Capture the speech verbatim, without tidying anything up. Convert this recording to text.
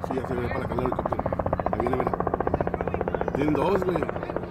Sí, ya se ve para acá el helicóptero. Ahí viene, mira. Tienen dos, güey.